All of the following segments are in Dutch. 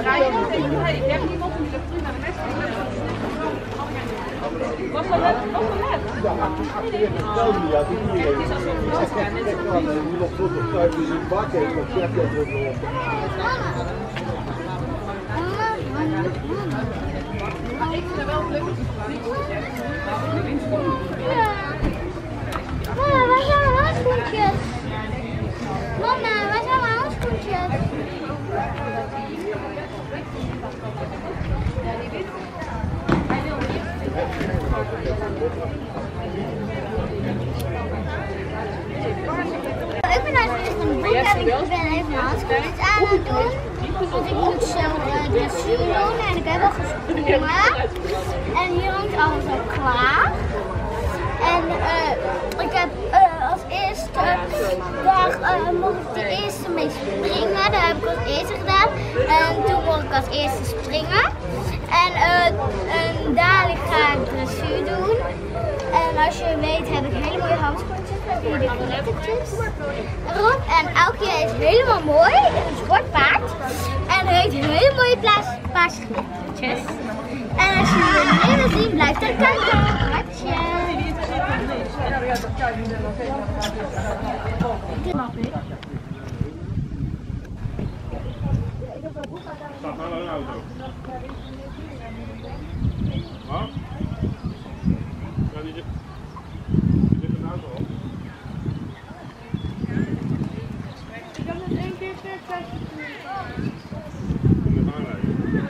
Ik heb niemand die lucht terug naar de wedstrijd. Was dat net? Was dat net? Ja, het is alsof het was. Ja, net zoals die nog tot op tijd in een bak heeft of chef dat erop loopt. Maar ik vind het wel leuk dat je van niks zegt. Mama, waar zijn mijn handschoentjes? Mama, waar zijn mijn handschoentjes? Ik ben eigenlijk een boek en ik ben even handschoentjes aan het doen. Want ik moet zo dressuur doen en ik heb al gesprongen. En hier hangt alles al klaar. En ik heb als eerste, daar mocht ik de eerste mee springen. Dat heb ik als eerste gedaan. En toen mocht ik als eerste springen. En dadelijk ga ik dressuur doen. En als je weet heb ik hele mooie handschoentjes met hier de knippertjes erop. En elke keer is helemaal mooi. Het is een zwart paard. En het heeft hele mooie paarse knippertjes. En als je het meer wil zien, blijf dan kijken. Hartje. Staat nou een auto? Wat? Ja, die zit een auto op. Ik heb het één keer per Kom er aanrijden.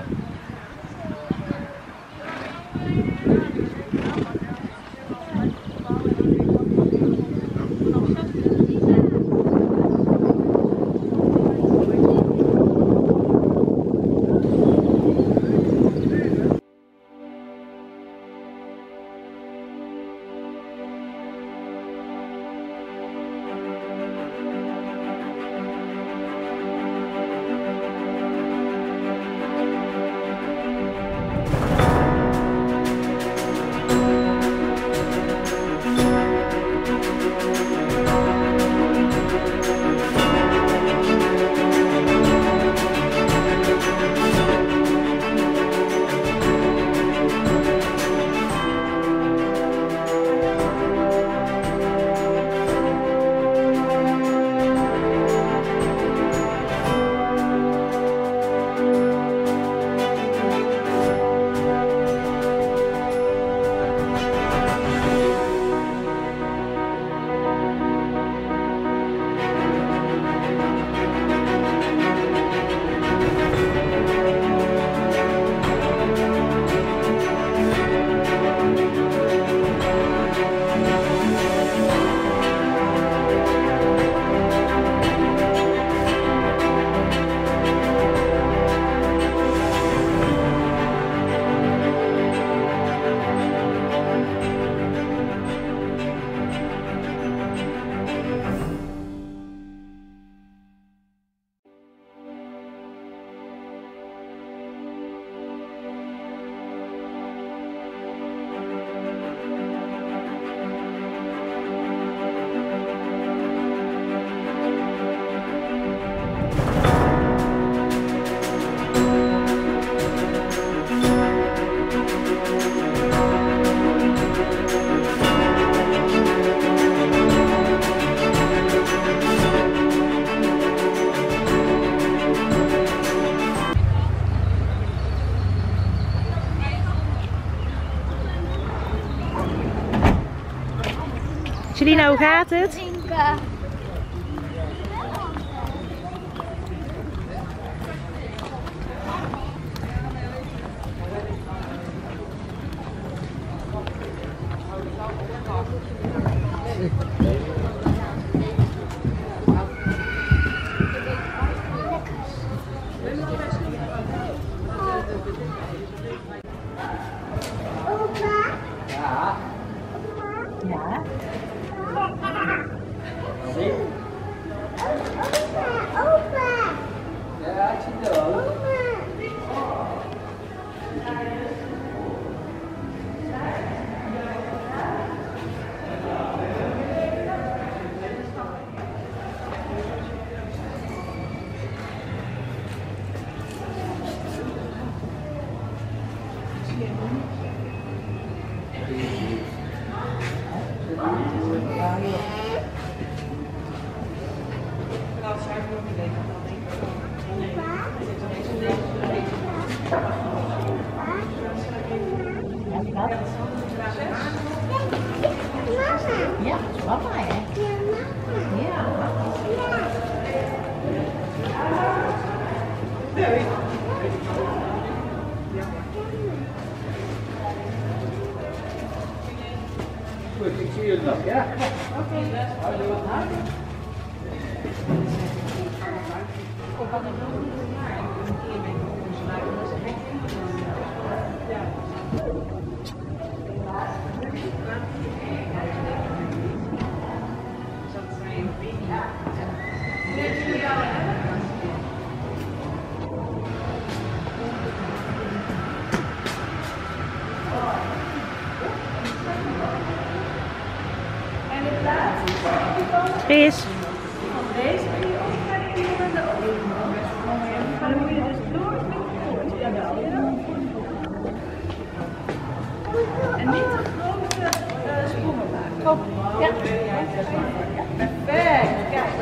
Angelina, hoe gaat het? Goed, ik zie je nog, ja? Chris. Deze kun je ook naar de oven. Maar dan moet je dus door met voort. En niet te grote sprongen maken. Kom. Ja. Perfect. Kijk.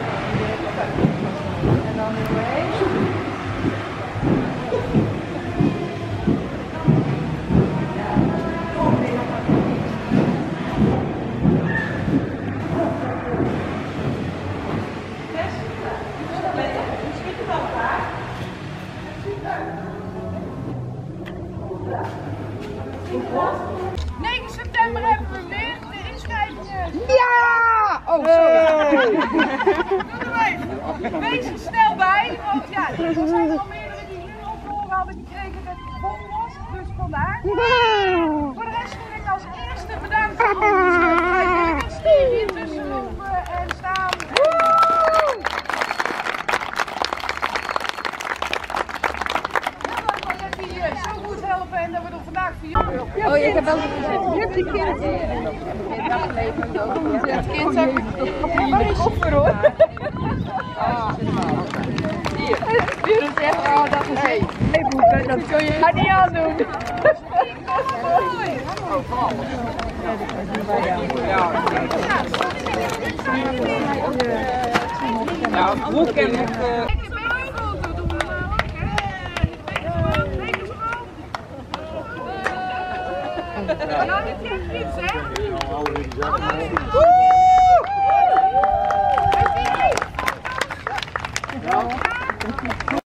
En dan weer wees er snel bij, want ja, er zijn er al meerdere die nu op horen hadden gekregen dat het vol was, dus vandaar. Voor de rest wil ik als eerste bedankt voor de Steve hier tussen lopen en staan. Heel leuk dat jullie zo goed helpen en dat we er vandaag voor jullie. Oh, ik heb wel gezegd. Je hebt die kind. Het kind zag ik maar een koffer hoor. Hier is echt, oh dat is hey boeken, dat kun je maar niet aandoen. Ja, hoe ken ik Ja, dit klinkt iets, hè? Ja.